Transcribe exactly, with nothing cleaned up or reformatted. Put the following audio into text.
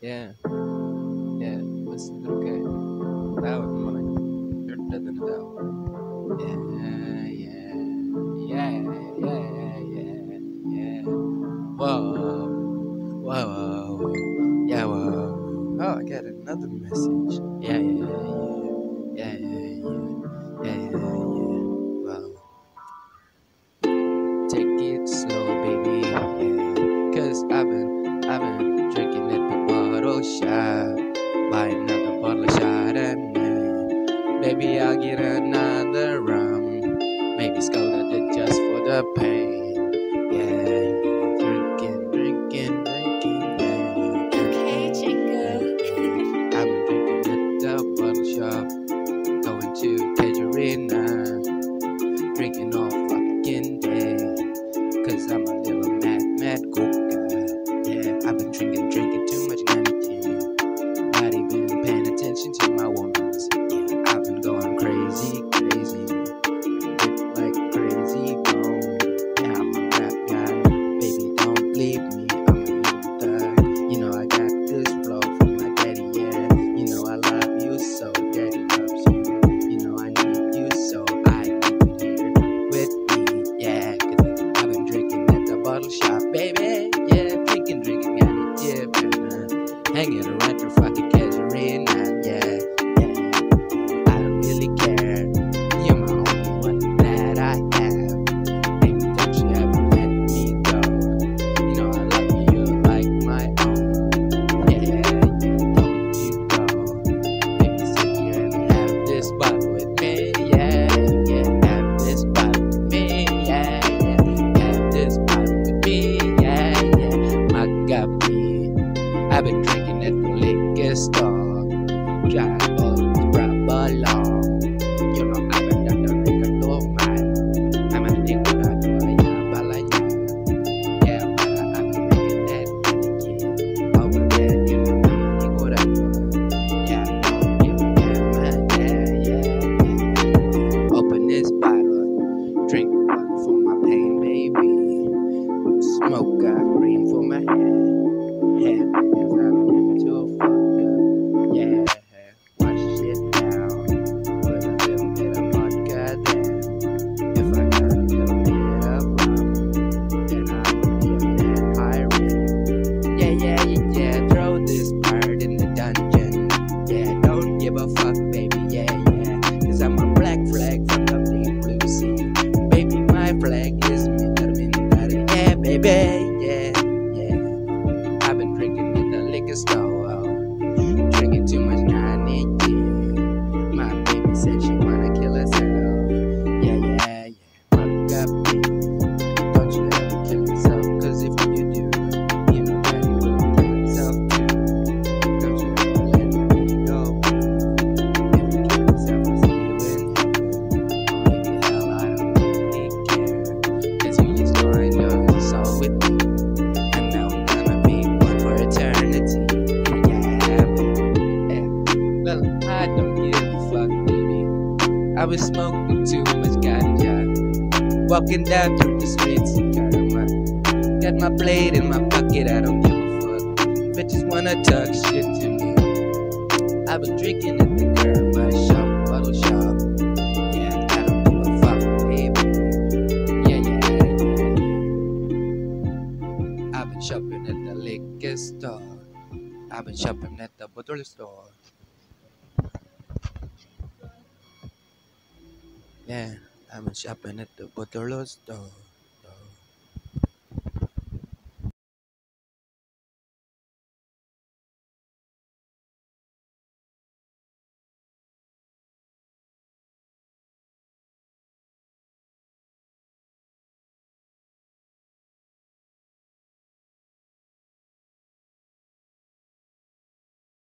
Yeah, yeah, بس Dhurrkay. Tahu teman, Dhurrkay dan tahu. Yeah, yeah, yeah, yeah, yeah, yeah. Whoa, whoa, yeah, whoa. Oh, I got another message. Yeah, yeah, yeah, yeah, yeah, yeah, yeah, yeah, yeah. Wow. Take it slow, baby. Yeah, cause I've been, I've been drinking at the bottle shop. Buy another bottle shot and uh, baby, I'll get another rum. Maybe scalded it just for the pain. Yeah, yeah, drinking, drinking, drinking. Yeah, Okay, Chico. I've been drinking at the bottle shop, going to Casuarina, drinking all fucking day. Cause I'm a little mad, mad cool guy. Yeah, I've been drinking, drinking too much Hennessy. Not even paying attention to my woman's. Yeah, I've been going crazy, crazy. Whip like crazy bone. Yeah, I'm a rap guy. Baby, don't leave me. I'm a young thug. You know I got this flow from my daddy, yeah. You know I love you so, daddy loves you. You know I need you so, I need you here with me, yeah. Cause I've been drinking at the bottle shop, baby. Yeah, drinking, drinking at it, yeah, baby. Hanging around your fucking Casuarina, yeah, yeah. I don't really care. You're my only one that I have. Baby, don't you ever let me go. You know I love you like my own. Yeah, yeah, don't you go. Baby, sit here and have this bottle with me, yeah, yeah. Have this bottle with me, yeah, yeah. Have this bottle with me, yeah, yeah. My God, me. I've been drinking at the liquor store, drive all this proper long. You know I've been at the liquor store, man. I'm a nigga, I do a ya, bala ya. Yeah, but I've been drinking that energy. Over there, you know I'm a nigga, I do. Yeah, I don't give a damn, man. Yeah, yeah, yeah. Open this bottle, drink one for my pain, baby. Smoke got green for my head. Head niggas, I'm getting too fucked up. Yeah, wash shit down. Put a little bit of vodka there. If I got a little bit of rum, then I would be a mad pirate. Yeah, yeah, yeah, yeah. Throw this bird in the dungeon. Yeah, don't give a fuck, baby. Yeah, yeah. Cause I'm a black flag from the deep blue sea. Baby, my flag is minder, minder. Yeah, baby. Yeah, yeah. I've been drinking at the liquor store, drinking too much Hennessy. My baby said she wanna kill herself. Yeah, yeah, yeah. Fuck up me. Don't you ever kill yourself, cause if you do, you know daddy will kill himself too. Don't you ever let me go. If you kill yourself, I'll see you in heaven. Or maybe hell, I don't really care. Cause you just joined your soul with me. And now I'm gonna be one for eternity. Yeah, baby. Well, I don't give a fuck, baby. I was smoking too much ganja, walking down through the streets in Karma. Got my blade in my pocket, I don't give a fuck. Bitches wanna talk shit to me. I've been drinking at the Karma shop, bottle shop. Yeah, I don't give a fuck, baby. Yeah, yeah, yeah. I've been shopping at the liquor store. I've been shopping at the bottle store. Yeah, I've been shopping at the bottle store.